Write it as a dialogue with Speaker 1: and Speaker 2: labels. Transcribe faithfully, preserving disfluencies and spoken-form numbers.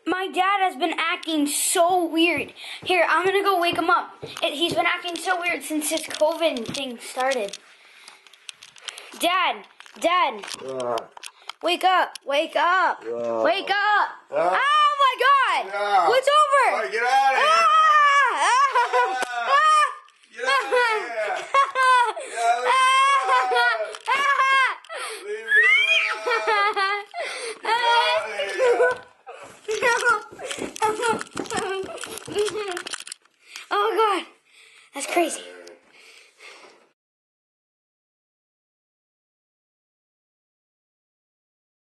Speaker 1: My dad has been acting so weird. Here, I'm gonna go wake him up. It, he's been acting so weird since this COVID thing started. Dad, Dad,
Speaker 2: Uh,
Speaker 1: wake up, wake up,
Speaker 2: uh,
Speaker 1: wake up.
Speaker 2: uh,
Speaker 1: Oh my God,
Speaker 2: yeah.
Speaker 1: what's over?
Speaker 2: All right, get out of here.
Speaker 1: Ah! Ah!
Speaker 2: Ah! Get out of here. Yeah, leave me alone. Leave me alone. Get out of here.
Speaker 1: Oh God, that's crazy.